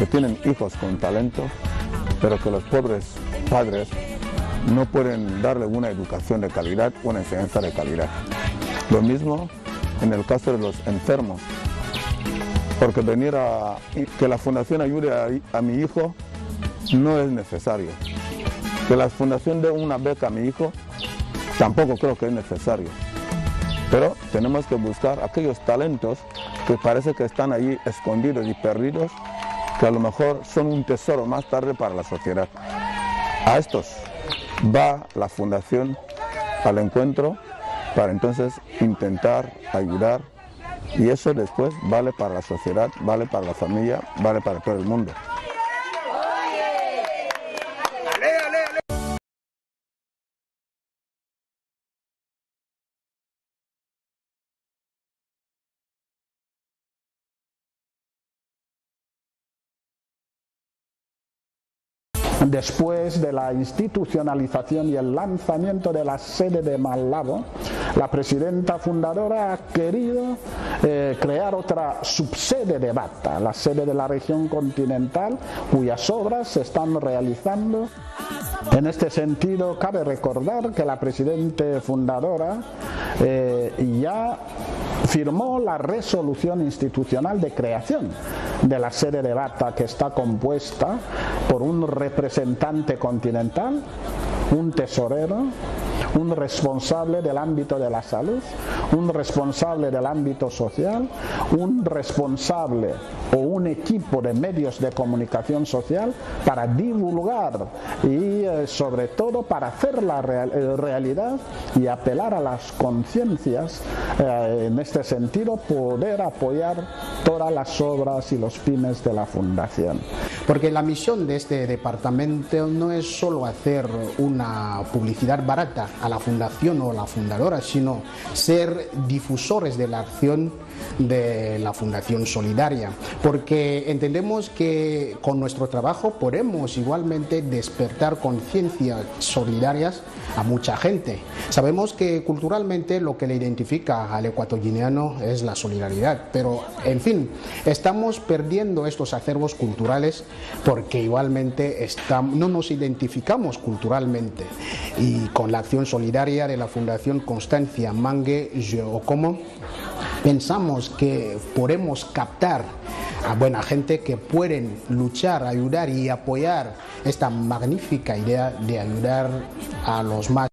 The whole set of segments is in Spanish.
que tienen hijos con talento, pero que los pobres padres no pueden darle una educación de calidad, una enseñanza de calidad. Lo mismo en el caso de los enfermos, porque venir a que la fundación ayude a mi hijo no es necesario. Que la fundación dé una beca a mi hijo tampoco creo que es necesario. Pero tenemos que buscar aquellos talentos que parece que están allí escondidos y perdidos, que a lo mejor son un tesoro más tarde para la sociedad. A estos va la fundación al encuentro para entonces intentar ayudar, y eso después vale para la sociedad, vale para la familia, vale para todo el mundo. Después de la institucionalización y el lanzamiento de la sede de Malabo, la presidenta fundadora ha querido crear otra subsede de Bata, la sede de la región continental, cuyas obras se están realizando. En este sentido, cabe recordar que la presidenta fundadora ya firmó la resolución institucional de creación de la sede de Bata, que está compuesta por un representante continental, un tesorero, un responsable del ámbito de la salud, un responsable del ámbito social, un responsable o un equipo de medios de comunicación social para divulgar y sobre todo para hacer la realidad y apelar a las conciencias, en este sentido poder apoyar todas las obras y los fines de la fundación. Porque la misión de este departamento no es solo hacer una publicidad barata a la fundación o a la fundadora, sino ser difusores de la acción de la Fundación Solidaria, porque entendemos que con nuestro trabajo podemos igualmente despertar conciencias solidarias a mucha gente. Sabemos que culturalmente lo que le identifica al ecuatoguineano es la solidaridad, pero en fin, estamos perdiendo estos acervos culturales porque igualmente no nos identificamos culturalmente, y con la acción solidaria de la Fundación Constancia Mangue Okomo pensamos que podemos captar a buena gente que pueden luchar, ayudar y apoyar esta magnífica idea de ayudar a los más.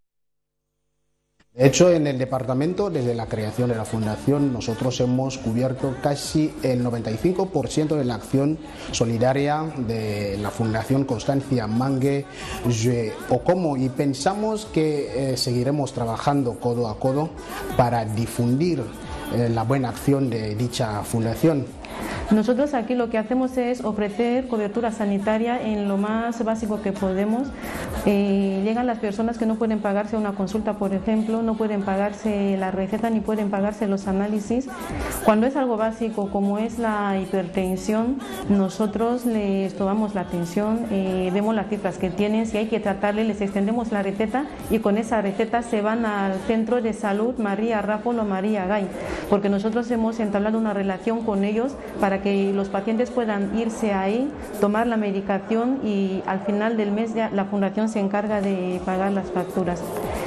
De hecho, en el departamento, desde la creación de la fundación, nosotros hemos cubierto casi el 95% de la acción solidaria de la Fundación Constancia Mangue Okomo, y pensamos que seguiremos trabajando codo a codo para difundir la buena acción de dicha fundación. Nosotros aquí lo que hacemos es ofrecer cobertura sanitaria en lo más básico que podemos. Llegan las personas que no pueden pagarse una consulta, por ejemplo, no pueden pagarse la receta ni pueden pagarse los análisis. Cuando es algo básico como es la hipertensión, nosotros les tomamos la atención, vemos las cifras que tienen, si hay que tratarle les extendemos la receta, y con esa receta se van al centro de salud María Ráfolo o María Gay, porque nosotros hemos entablado una relación con ellos para que los pacientes puedan irse ahí, tomar la medicación, y al final del mes ya la fundación se encarga de pagar las facturas.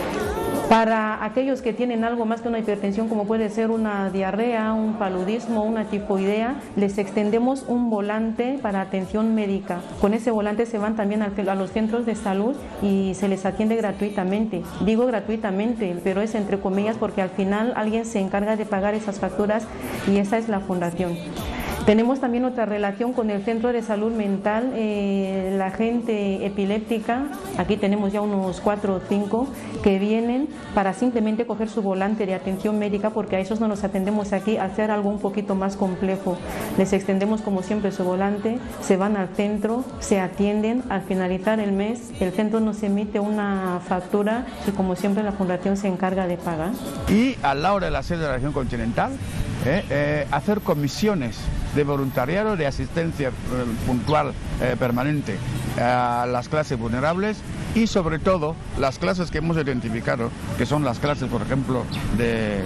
Para aquellos que tienen algo más que una hipertensión, como puede ser una diarrea, un paludismo, una tifoidea, les extendemos un volante para atención médica. Con ese volante se van también a los centros de salud y se les atiende gratuitamente. Digo gratuitamente, pero es entre comillas porque al final alguien se encarga de pagar esas facturas y esa es la fundación. Tenemos también otra relación con el Centro de Salud Mental, la gente epiléptica, aquí tenemos ya unos 4 o 5 que vienen para simplemente coger su volante de atención médica, porque a esos no los atendemos aquí, al ser algo un poquito más complejo. Les extendemos como siempre su volante, se van al centro, se atienden, al finalizar el mes el centro nos emite una factura y como siempre la fundación se encarga de pagar. Y al lado de la sede de la región continental, hacer comisiones de voluntariado, de asistencia puntual permanente a las clases vulnerables, y sobre todo las clases que hemos identificado, que son las clases, por ejemplo, de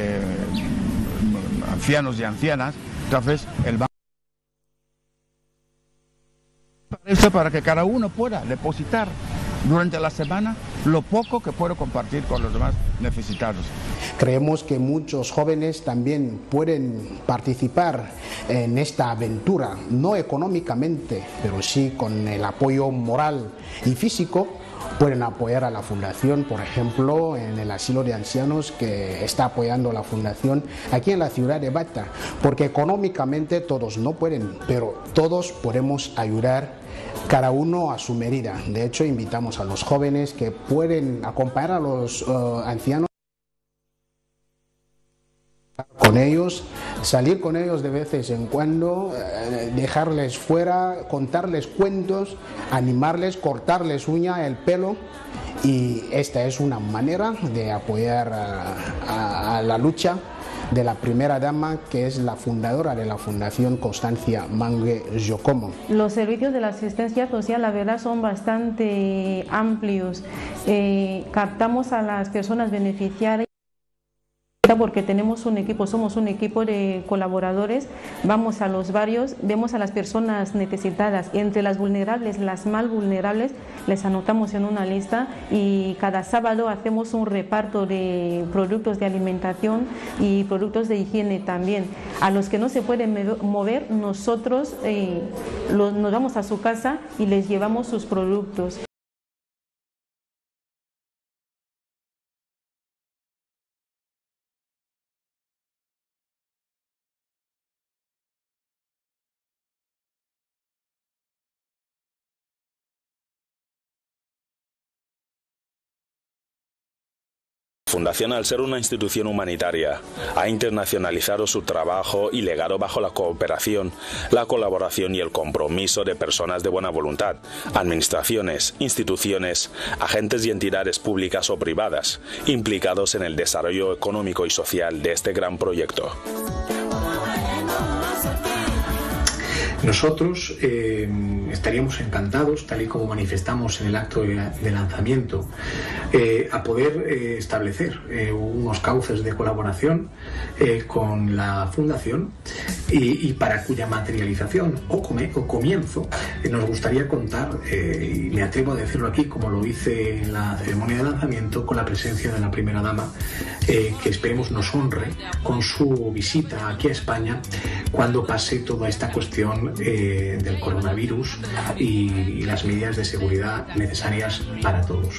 ancianos y ancianas. Entonces el para que cada uno pueda depositar durante la semana lo poco que puede compartir con los demás necesitados. Creemos que muchos jóvenes también pueden participar en esta aventura, no económicamente, pero sí con el apoyo moral y físico. Pueden apoyar a la fundación, por ejemplo, en el asilo de ancianos que está apoyando la fundación aquí en la ciudad de Bata, porque económicamente todos no pueden, pero todos podemos ayudar, cada uno a su medida. De hecho, invitamos a los jóvenes que pueden acompañar a los ancianos con ellos, salir con ellos de veces en cuando, dejarles fuera, contarles cuentos, animarles, cortarles uña, el pelo, y esta es una manera de apoyar a la lucha de la primera dama, que es la fundadora de la Fundación Constancia Mangue Jocomo. Los servicios de la asistencia social, la verdad, son bastante amplios. Captamos a las personas beneficiarias porque tenemos un equipo, somos un equipo de colaboradores, vamos a los barrios, vemos a las personas necesitadas, entre las vulnerables, las más vulnerables, les anotamos en una lista y cada sábado hacemos un reparto de productos de alimentación y productos de higiene también. A los que no se pueden mover, nosotros nos vamos a su casa y les llevamos sus productos. La Fundación, al ser una institución humanitaria, ha internacionalizado su trabajo y legado bajo la cooperación, la colaboración y el compromiso de personas de buena voluntad, administraciones, instituciones, agentes y entidades públicas o privadas, implicados en el desarrollo económico y social de este gran proyecto. Nosotros estaríamos encantados, tal y como manifestamos en el acto de lanzamiento, a poder establecer unos cauces de colaboración con la Fundación y para cuya materialización o comienzo nos gustaría contar, y me atrevo a decirlo aquí como lo hice en la ceremonia de lanzamiento, con la presencia de la primera dama, que esperemos nos honre con su visita aquí a España cuando pase toda esta cuestión del coronavirus y las medidas de seguridad necesarias para todos.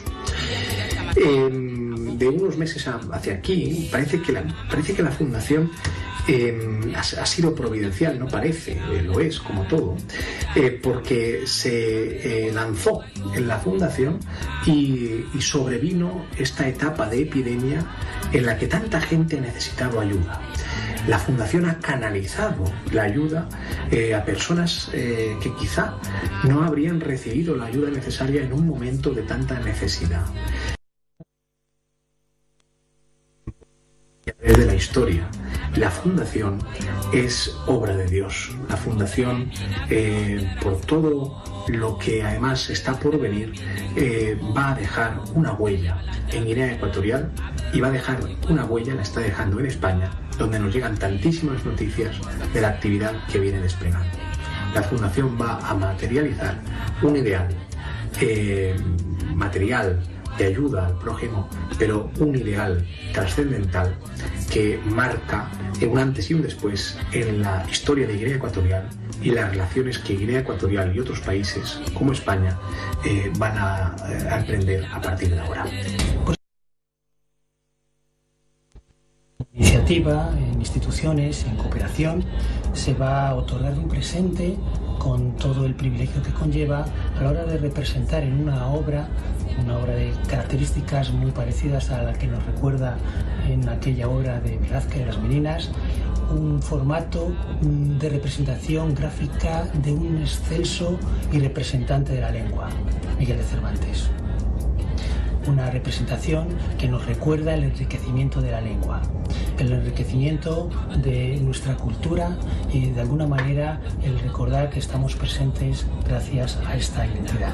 De unos meses hacia aquí parece que la Fundación ha sido providencial, no parece, lo es como todo, porque se lanzó en la Fundación y sobrevino esta etapa de epidemia en la que tanta gente ha necesitado ayuda. La Fundación ha canalizado la ayuda a personas que quizá no habrían recibido la ayuda necesaria en un momento de tanta necesidad. A través de la historia, la Fundación es obra de Dios. La Fundación, por todo lo que además está por venir, va a dejar una huella en Guinea Ecuatorial y va a dejar una huella, la está dejando en España, donde nos llegan tantísimas noticias de la actividad que viene desplegando. La Fundación va a materializar un ideal material de ayuda al prójimo, pero un ideal trascendental que marca un antes y un después en la historia de Guinea Ecuatorial y las relaciones que Guinea Ecuatorial y otros países como España van a emprender a partir de ahora. Iniciativa, en instituciones, en cooperación, se va a otorgar un presente con todo el privilegio que conlleva a la hora de representar en una obra de características muy parecidas a la que nos recuerda en aquella obra de Velázquez, de Las Meninas, un formato de representación gráfica de un excelso y representante de la lengua, Miguel de Cervantes. Una representación que nos recuerda el enriquecimiento de la lengua, el enriquecimiento de nuestra cultura y de alguna manera el recordar que estamos presentes gracias a esta identidad.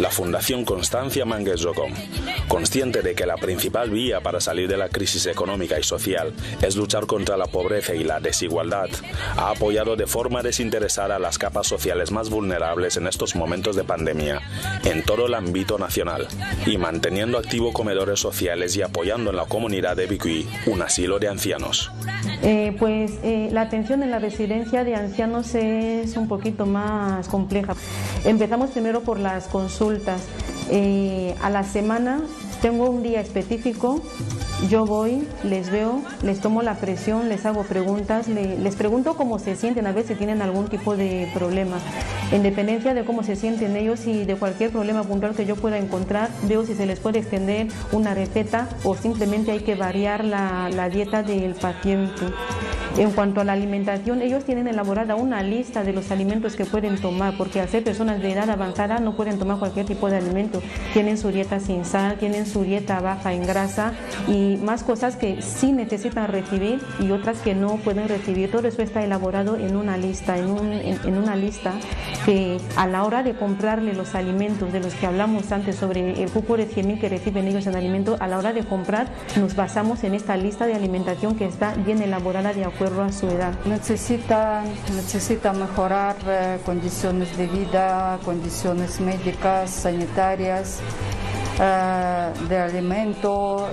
la Fundación Constancia Mangués-Jocom, consciente de que la principal vía para salir de la crisis económica y social es luchar contra la pobreza y la desigualdad, ha apoyado de forma desinteresada a las capas sociales más vulnerables en estos momentos de pandemia, en todo el ámbito nacional, y manteniendo activo comedores sociales y apoyando en la comunidad de Bicuí un asilo de ancianos. La atención en la residencia de ancianos es un poquito más compleja. Empezamos primero por las consultas. A la semana tengo un día específico, yo voy, les veo, les tomo la presión, les hago preguntas, les pregunto cómo se sienten, a ver si tienen algún tipo de problema. En dependencia de cómo se sienten ellos y de cualquier problema puntual que yo pueda encontrar, veo si se les puede extender una receta o simplemente hay que variar la dieta del paciente. En cuanto a la alimentación, ellos tienen elaborada una lista de los alimentos que pueden tomar, porque al ser personas de edad avanzada no pueden tomar cualquier tipo de alimento. Tienen su dieta sin sal, tienen su dieta baja en grasa y más cosas que sí necesitan recibir y otras que no pueden recibir. Todo eso está elaborado en una lista, en una lista que a la hora de comprarle los alimentos de los que hablamos antes sobre el cupo de 100.000 que reciben ellos en alimento, a la hora de comprar nos basamos en esta lista de alimentación que está bien elaborada de acuerdo a su edad. Necesita mejorar condiciones de vida, condiciones médicas, sanitarias, de alimento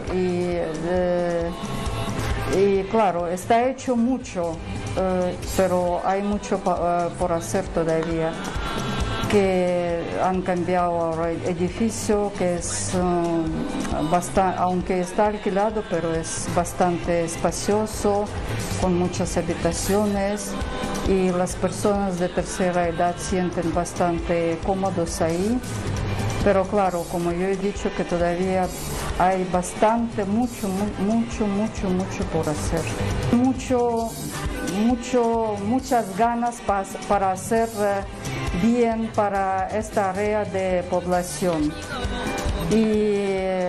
y claro, está hecho mucho, pero hay mucho por hacer todavía. Que han cambiado ahora el edificio, que es bastante, aunque está alquilado, pero es bastante espacioso, con muchas habitaciones y las personas de tercera edad sienten bastante cómodos ahí. Pero claro, como yo he dicho, que todavía hay bastante, mucho por hacer. Muchas ganas para hacer bien para esta área de población. Y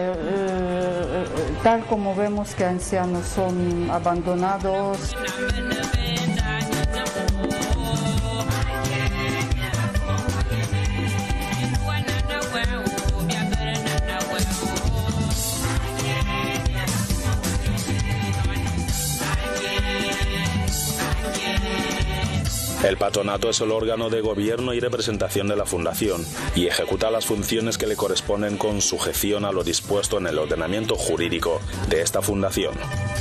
tal como vemos que ancianos son abandonados. El patronato es el órgano de gobierno y representación de la Fundación y ejecuta las funciones que le corresponden con sujeción a lo dispuesto en el ordenamiento jurídico de esta Fundación.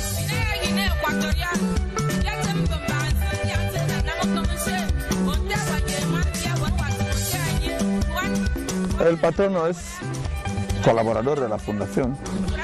El patrono es colaborador de la Fundación,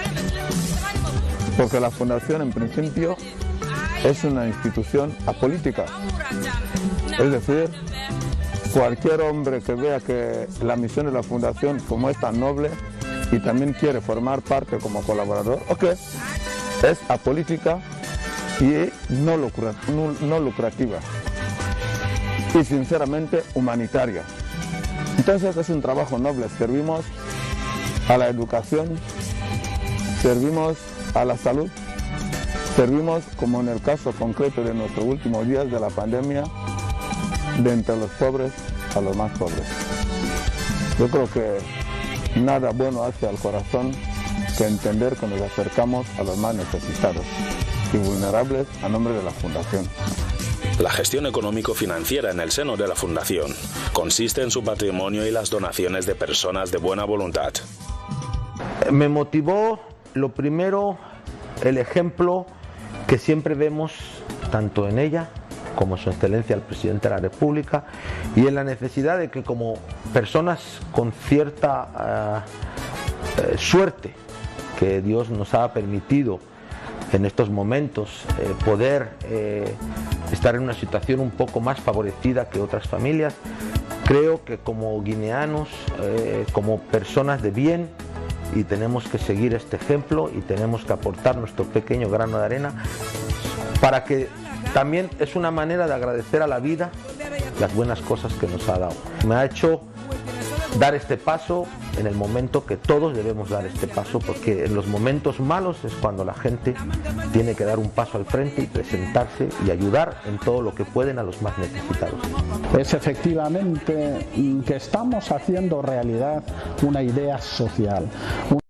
porque la Fundación en principio es una institución apolítica. Es decir, cualquier hombre que vea que la misión de la Fundación, como es tan noble y también quiere formar parte como colaborador, es apolítica y no lucrativa y sinceramente humanitaria. Entonces es un trabajo noble, servimos a la educación, servimos a la salud, servimos, como en el caso concreto de nuestros últimos días de la pandemia, de entre los pobres a los más pobres. Yo creo que nada bueno hace al corazón que entender que nos acercamos a los más necesitados y vulnerables a nombre de la Fundación. La gestión económico-financiera en el seno de la Fundación consiste en su patrimonio y las donaciones de personas de buena voluntad. Me motivó, lo primero, el ejemplo que siempre vemos tanto en ella como Su Excelencia el Presidente de la República, y en la necesidad de que como personas con cierta suerte que Dios nos ha permitido en estos momentos poder estar en una situación un poco más favorecida que otras familias, creo que como guineanos, como personas de bien, y tenemos que seguir este ejemplo y tenemos que aportar nuestro pequeño grano de arena para que también es una manera de agradecer a la vida las buenas cosas que nos ha dado. Me ha hecho dar este paso en el momento que todos debemos dar este paso, porque en los momentos malos es cuando la gente tiene que dar un paso al frente y presentarse y ayudar en todo lo que pueden a los más necesitados. Es efectivamente que estamos haciendo realidad una idea social, una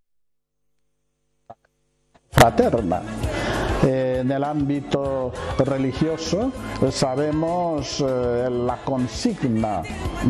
fraterna. En el ámbito religioso sabemos la consigna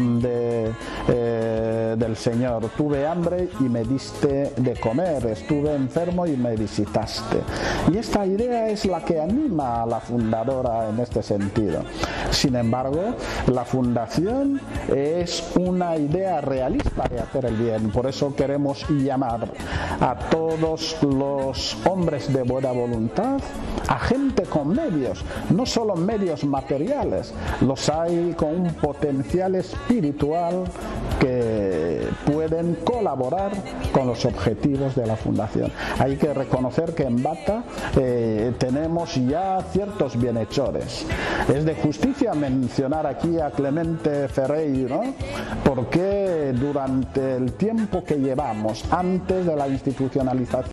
del Señor: tuve hambre y me diste de comer, estuve enfermo y me visitaste. Y esta idea es la que anima a la fundadora en este sentido. Sin embargo, la fundación es una idea realista de hacer el bien. Por eso queremos llamar a todos los hombres de buena voluntad, a gente con medios, no solo medios materiales, los hay con un potencial espiritual que pueden colaborar con los objetivos de la fundación. Hay que reconocer que en Bata tenemos ya ciertos bienhechores. Es de justicia mencionar aquí a Clemente Ferreiro, porque durante el tiempo que llevamos antes de la institucionalización,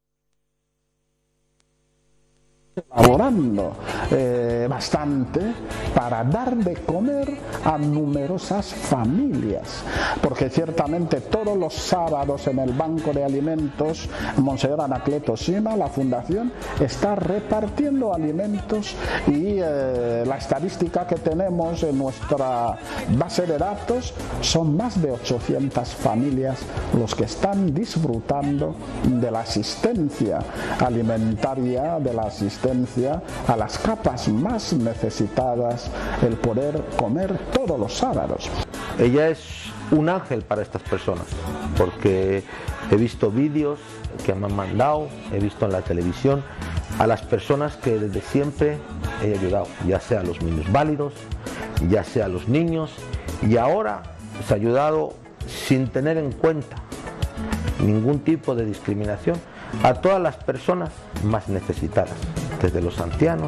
colaborando bastante para dar de comer a numerosas familias, porque ciertamente todos los sábados en el Banco de Alimentos Monseñor Anacleto Sima, la fundación, está repartiendo alimentos, y la estadística que tenemos en nuestra base de datos son más de 800 familias los que están disfrutando de la asistencia alimentaria, de la asistencia a las capas más necesitadas, el poder comer todos los sábados. Ella es un ángel para estas personas, porque he visto vídeos que me han mandado, he visto en la televisión a las personas que desde siempre he ayudado, ya sea a los minusválidos, ya sea a los niños, y ahora se ha ayudado sin tener en cuenta ningún tipo de discriminación a todas las personas más necesitadas, desde los ancianos,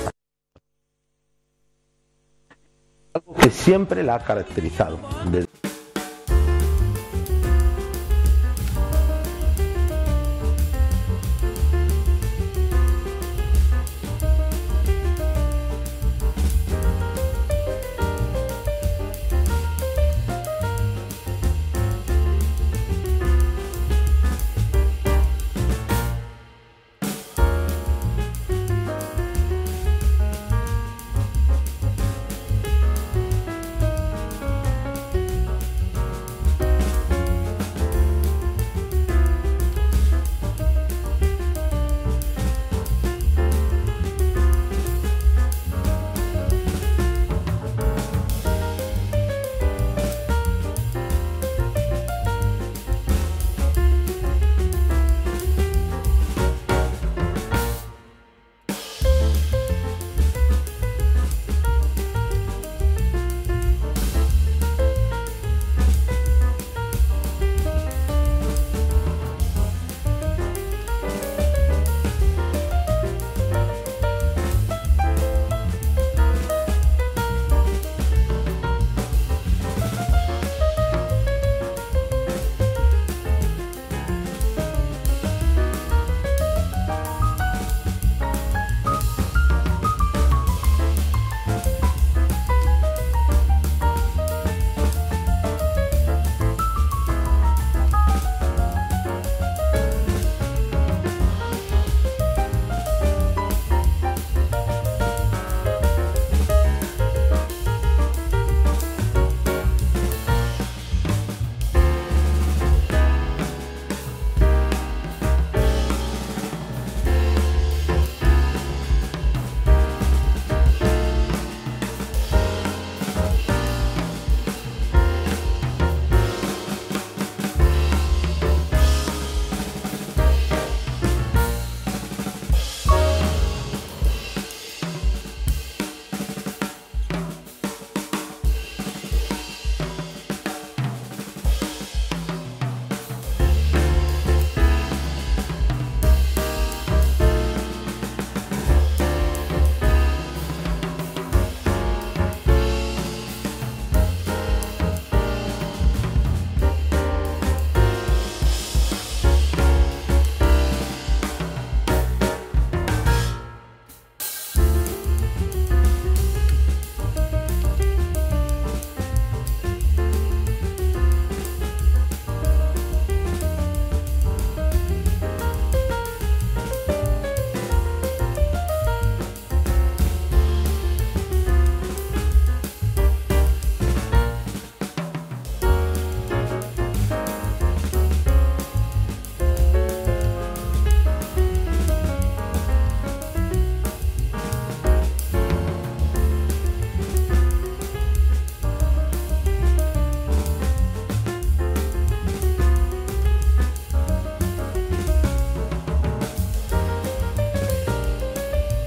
algo que siempre la ha caracterizado.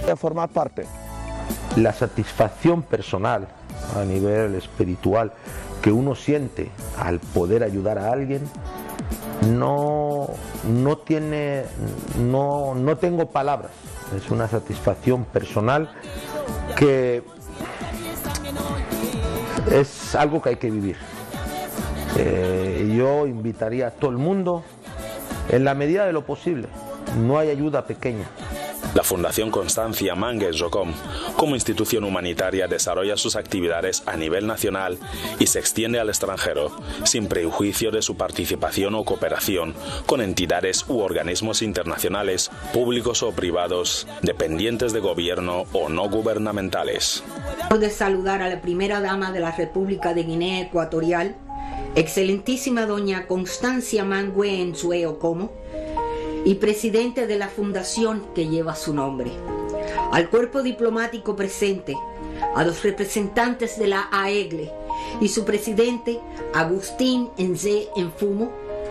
De formar parte. La satisfacción personal a nivel espiritual que uno siente al poder ayudar a alguien, no tengo palabras. Es una satisfacción personal que es algo que hay que vivir. Yo invitaría a todo el mundo, en la medida de lo posible, no hay ayuda pequeña. La Fundación Constancia Mangues Jocom, como institución humanitaria, desarrolla sus actividades a nivel nacional y se extiende al extranjero, sin prejuicio de su participación o cooperación con entidades u organismos internacionales, públicos o privados, dependientes de gobierno o no gubernamentales. De saludar a la primera dama de la República de Guinea Ecuatorial, excelentísima doña Constancia Mangue Nsue Okomo, y presidente de la fundación que lleva su nombre, al cuerpo diplomático presente, a los representantes de la AEGLE y su presidente Agustín Nze Mfumo,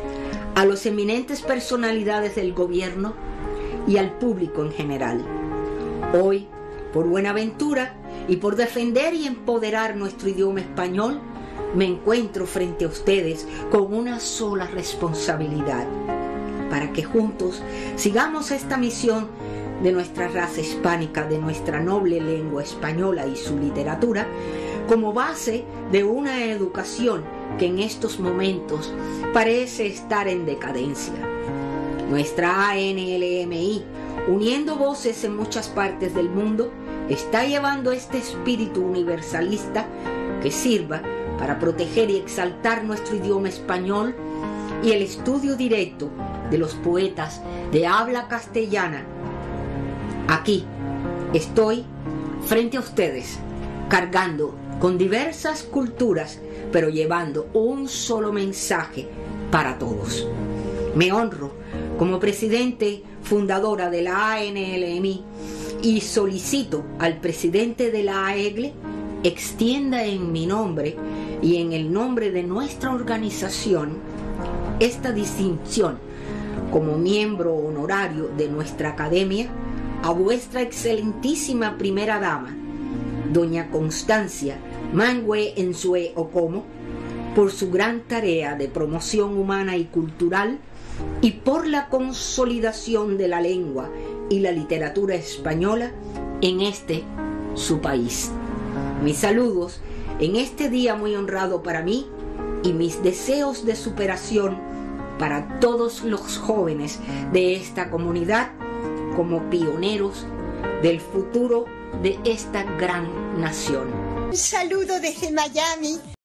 a los eminentes personalidades del gobierno y al público en general. Hoy, por Buenaventura y por defender y empoderar nuestro idioma español, me encuentro frente a ustedes con una sola responsabilidad, para que juntos sigamos esta misión de nuestra raza hispánica, de nuestra noble lengua española y su literatura, como base de una educación que en estos momentos parece estar en decadencia. Nuestra ANLMI, uniendo voces en muchas partes del mundo, está llevando este espíritu universalista que sirva para proteger y exaltar nuestro idioma español y el estudio directo de los poetas de habla castellana. Aquí estoy frente a ustedes, cargando con diversas culturas, pero llevando un solo mensaje para todos. Me honro como presidente fundadora de la ANLMI y solicito al presidente de la AEGLE extienda en mi nombre y en el nombre de nuestra organización esta distinción como miembro honorario de nuestra academia a vuestra excelentísima primera dama, doña Constancia Mangue Nsue Okomo, por su gran tarea de promoción humana y cultural y por la consolidación de la lengua y la literatura española en su país. Mis saludos en este día muy honrado para mí y mis deseos de superación para todos los jóvenes de esta comunidad como pioneros del futuro de esta gran nación. Un saludo desde Miami.